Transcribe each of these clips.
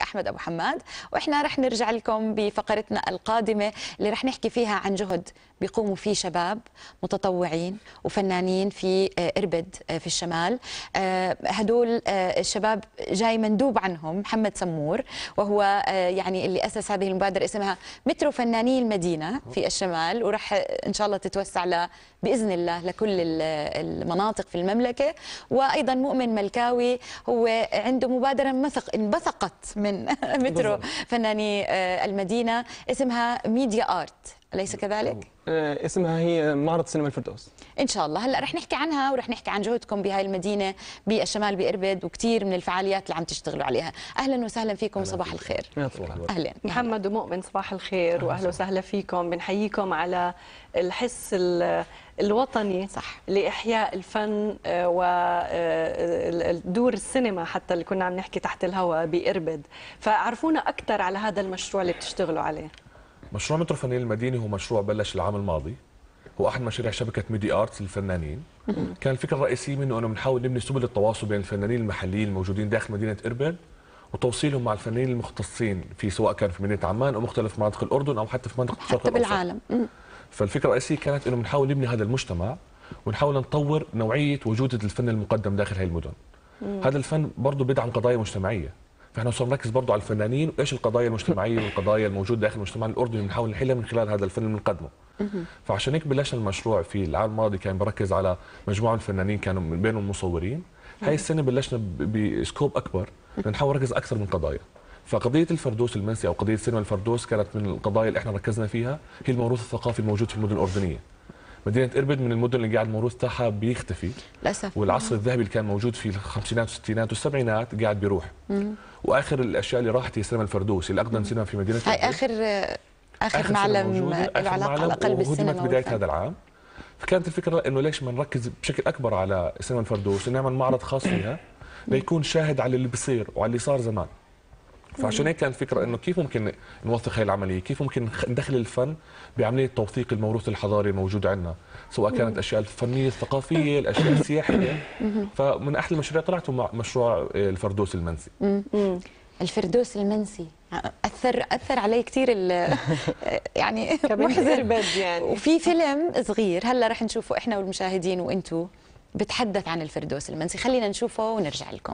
أحمد أبو حماد، وإحنا رح نرجع لكم بفقرتنا القادمة اللي رح نحكي فيها عن جهد بيقوموا فيه شباب متطوعين وفنانين في إربد في الشمال. هدول الشباب جاي مندوب عنهم محمد سمور، وهو يعني اللي أسس هذه المبادرة اسمها مترو فناني المدينة في الشمال، ورح إن شاء الله تتوسع بإذن الله لكل المناطق في المملكة. وأيضا مؤمن ملكاوي هو عنده مبادرة انبثقت من مترو فناني المدينة اسمها ميديا آرت، أليس كذلك؟ اسمها هي معرض سينما الفردوس. ان شاء الله هلا رح نحكي عنها ورح نحكي عن جهدكم بهاي المدينه بالشمال بإربد وكثير من الفعاليات اللي عم تشتغلوا عليها. اهلا وسهلا فيكم، صباح الخير. اهلا محمد ومؤمن، صباح الخير واهلا وسهلا فيكم. بنحييكم على الحس الوطني صح لاحياء الفن ودور السينما حتى اللي كنا عم نحكي تحت الهواء بإربد. فعرفونا اكثر على هذا المشروع اللي بتشتغلوا عليه. مشروع مترو فناني المدينة هو مشروع بلش العام الماضي، هو احد مشاريع شبكه ميديا ارتس للفنانين. كان الفكره الرئيسيه منه انه بنحاول نبني سبل التواصل بين الفنانين المحليين الموجودين داخل مدينه إربد وتوصيلهم مع الفنانين المختصين في، سواء كان في مدينه عمان او مختلف مناطق الاردن او حتى في منطقه الشرق حتى بالعالم. فالفكره الرئيسيه كانت انه بنحاول نبني هذا المجتمع ونحاول نطور نوعيه وجوده الفن المقدم داخل هذه المدن. هذا الفن برضه بيدعم قضايا مجتمعيه، فاحنا صرنا نركز برضه على الفنانين وايش القضايا المجتمعيه والقضايا الموجوده داخل المجتمع الاردني بنحاول نحلها من خلال هذا الفن اللي بنقدمه. فعشان هيك بلشنا المشروع في العام الماضي، كان بركز على مجموعه من الفنانين كانوا من بينهم مصورين. هاي السنه بلشنا بسكوب اكبر لنحاول نركز اكثر من قضايا. فقضيه الفردوس المنسي او قضيه سينما الفردوس كانت من القضايا اللي احنا ركزنا فيها، هي الموروث الثقافي الموجود في المدن الاردنيه. مدينه إربد من المدن اللي قاعد الموروث تاعها بيختفي للاسف، والعصر الذهبي اللي كان موجود في الخمسينات والستينات والسبعينات قاعد بيروح. واخر الاشياء اللي راحت هي سينما الفردوس اللي اقدم سينما في مدينه هاي اخر معلم له علاقه على قلب السينما بدايه هذا العام. فكانت الفكره انه ليش ما نركز بشكل اكبر على سينما الفردوس ونعمل معرض خاص فيها ليكون شاهد على اللي بيصير وعلى اللي صار زمان. فعشان هيك كانت الفكره انه كيف ممكن نوثق هاي العمليه، كيف ممكن ندخل الفن بعمليه توثيق الموروث الحضاري الموجود عندنا، سواء كانت الاشياء الفنيه الثقافيه، الاشياء السياحيه. فمن احد المشاريع طلعت مشروع الفردوس المنسي. الفردوس المنسي اثر علي كثير يعني محزن بد يعني. وفي فيلم صغير هلا رح نشوفه احنا والمشاهدين وانتم بتحدث عن الفردوس المنسي، خلينا نشوفه ونرجع لكم.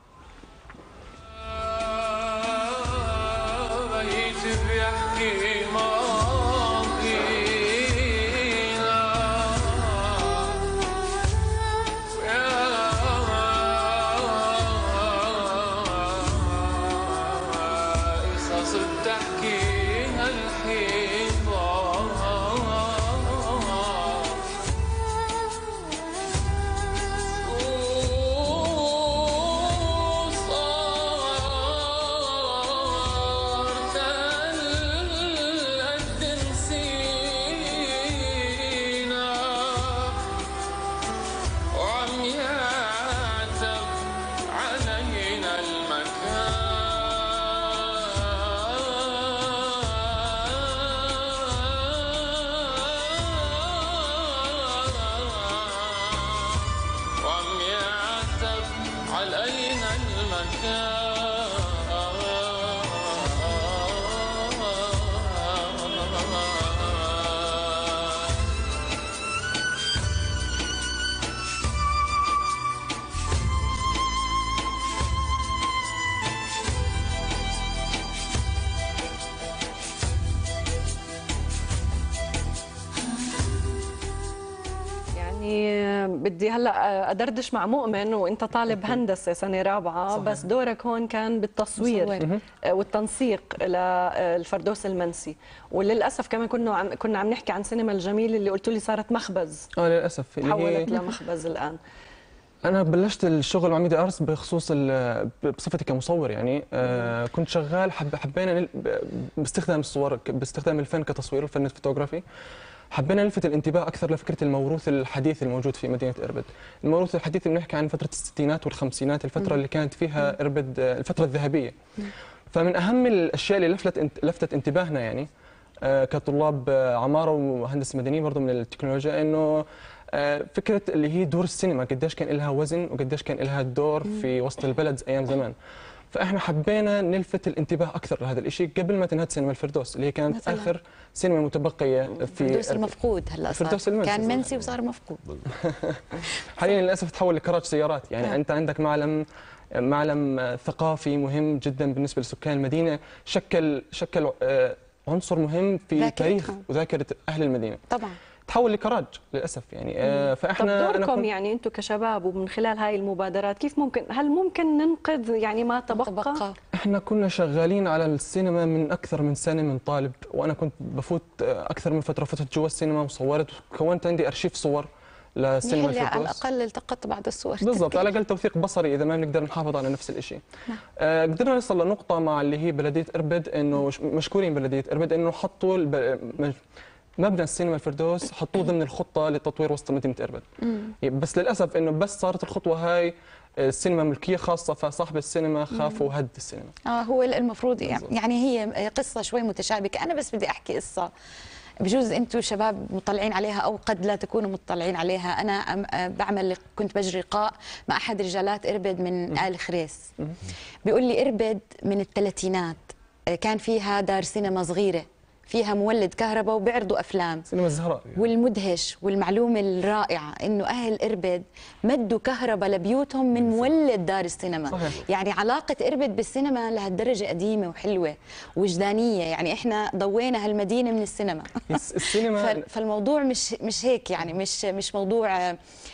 بدي هلا ادردش مع مؤمن، وانت طالب هندسه سنه رابعه. صحيح. بس دورك هون كان بالتصوير والتنسيق للفردوس المنسي، وللاسف كمان كنا عم نحكي عن سينما الجميل اللي قلتوا لي صارت مخبز. للاسف تحولت لمخبز الان. انا بلشت الشغل مع ميديا ارتس بخصوص بصفتي كمصور يعني. كنت شغال حبينا باستخدام الصور، باستخدام الفن كتصوير، الفن الفوتوغرافي. حبينا نلفت الانتباه اكثر لفكره الموروث الحديث الموجود في مدينه إربد. الموروث الحديث اللي بنحكي عن فتره الستينات والخمسينات، الفتره اللي كانت فيها إربد الفتره الذهبيه. فمن اهم الاشياء اللي لفتت انتباهنا يعني كطلاب عماره وهندسه مدنيه برضه من التكنولوجيا، انه فكره اللي هي دور السينما قديش كان لها وزن وقديش كان لها دور في وسط البلد ايام زمان. فاحنا حبينا نلفت الانتباه اكثر لهذا الشيء قبل ما تنهد سينما الفردوس اللي هي كانت مثلاً. اخر سينما متبقيه في الفردوس المفقود هلا صار الفردوس المنسي كان منسي وصار مفقود. حاليا للاسف تحول لكراج سيارات، يعني نعم. انت عندك معلم ثقافي مهم جدا بالنسبه لسكان المدينه، شكل عنصر مهم في ذاكرتهم. تاريخ وذاكره اهل المدينه. طبعا تحول لكراج للاسف يعني. طب فاحنا دوركم يعني انتم كشباب ومن خلال هاي المبادرات كيف هل ممكن ننقذ يعني ما تبقى؟ احنا كنا شغالين على السينما من اكثر من سنه من طالب، وانا كنت بفوت اكثر من فتره فتت جوا السينما وصورت وكونت عندي ارشيف صور للسينما اللي على الفردوس. الاقل التقطت بعض الصور بالضبط، على الاقل توثيق بصري اذا ما بنقدر نحافظ على نفس الشيء. قدرنا نوصل لنقطه مع اللي هي بلديه اربد، انه مشكورين بلديه اربد انه حطوا مبنى السينما الفردوس حطوه ضمن الخطه لتطوير وسط مدينه اربد. بس للاسف انه بس صارت الخطوه هاي السينما ملكيه خاصه، فصاحب السينما خاف وهد السينما. هو المفروض يعني هي قصه شوي متشابكه. انا بس بدي احكي قصه بجوز انتم شباب مطلعين عليها او قد لا تكونوا مطلعين عليها. انا كنت بجري لقاء مع احد رجالات اربد من آل خريس، بيقول لي اربد من الثلاثينات كان فيها دار سينما صغيره فيها مولد كهرباء وبيعرضوا افلام. سينما الزهراء يعني. والمدهش والمعلومه الرائعه انه اهل اربد مدوا كهرباء لبيوتهم من مولد دار السينما. صحيح. يعني علاقه اربد بالسينما لهالدرجه قديمه وحلوه وجدانيه، يعني احنا ضوينا هالمدينه من السينما. السينما فالموضوع مش هيك، يعني مش موضوع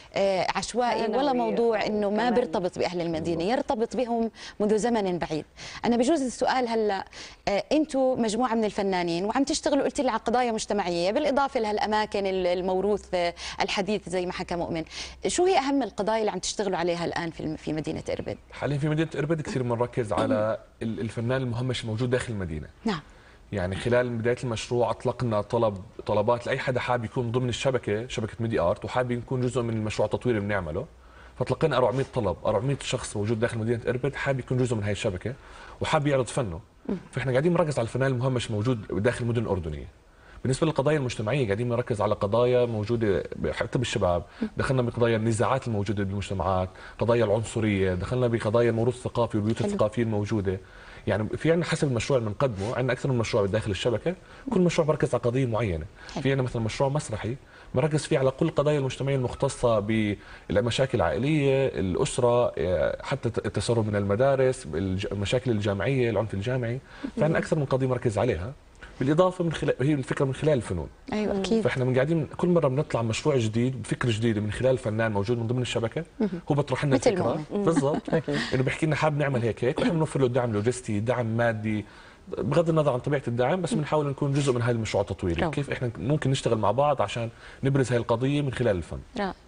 عشوائي ولا موضوع انه ما بيرتبط باهل المدينه، يرتبط بهم منذ زمن بعيد. انا بجوز السؤال هلا، انتم مجموعه من الفنانين وعم تشتغلوا قلت لي على قضايا مجتمعيه بالاضافه لهالاماكن الموروث الحديث زي ما حكى مؤمن، شو هي اهم القضايا اللي عم تشتغلوا عليها الان في مدينه اربد؟ حاليا في مدينه اربد كثير بنركز على الفنان المهمش الموجود داخل المدينه. نعم. يعني خلال بدايه المشروع اطلقنا طلبات لاي حدا حابب يكون ضمن شبكه ميدي ارت وحابب يكون جزء من المشروع التطويري اللي بنعمله. فطلقنا 400 طلب، 400 شخص موجود داخل مدينه اربد حابب يكون جزء من هاي الشبكه وحابب يعرض فنه. فاحنا قاعدين نركز على الفنان المهمش موجود داخل المدن الاردنيه. بالنسبه للقضايا المجتمعيه قاعدين نركز على قضايا موجوده حتى بالشباب، دخلنا بقضايا النزاعات الموجوده بالمجتمعات، قضايا العنصريه، دخلنا بقضايا الموروث الثقافي والبيوت الثقافيه الموجوده. يعني في عندنا حسب المشروع اللي بنقدمه، عندنا اكثر من مشروع داخل الشبكه، كل مشروع بركز على قضيه معينه. في عندنا مثلا مشروع مسرحي مركز فيه على كل القضايا المجتمعيه المختصه بالمشاكل العائليه، الاسره، حتى التسرب من المدارس، المشاكل الجامعيه، العنف الجامعي. فعندنا اكثر من قضيه مركز عليها، بالاضافه من خلال هي الفكره من خلال الفنون. ايوه اكيد. فاحنا قاعدين كل مره بنطلع مشروع جديد بفكره جديده من خلال فنان موجود من ضمن الشبكه، هو بيطرح لنا الفكره بالضبط انه بيحكي لنا حابب نعمل هيك واحنا بنوفر له دعم لوجستي، دعم مادي، بغض النظر عن طبيعه الدعم، بس بنحاول نكون جزء من هذا المشروع التطويري. كيف احنا ممكن نشتغل مع بعض عشان نبرز هذه القضيه من خلال الفن.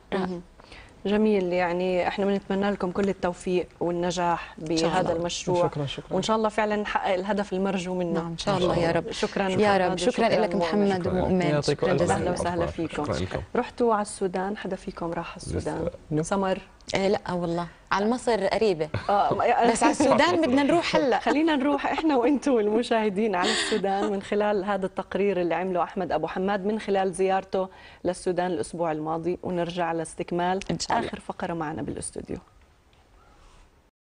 جميل. يعني احنا بنتمنى لكم كل التوفيق والنجاح بهذا المشروع. شكرا. وان شاء الله فعلا نحقق الهدف المرجو منه. نعم ان شاء الله يا رب. شكرا يا رب. شكرا لك محمد ومؤمن. شكرا اهلا جزيلا. وسهلا فيكم. رحتوا على السودان؟ حدا فيكم راح على السودان؟ سمر؟ لا والله على مصر قريبه بس على السودان بدنا نروح هلا. خلينا نروح احنا وانتم والمشاهدين على السودان من خلال هذا التقرير اللي عمله احمد ابو حماد من خلال زيارته للسودان الاسبوع الماضي، ونرجع لاستكمال اخر فقره معنا بالاستوديو.